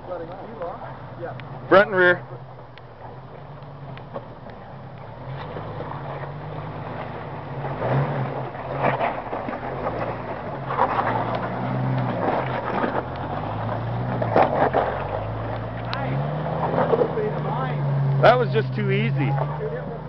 Front and rear. That was just too easy.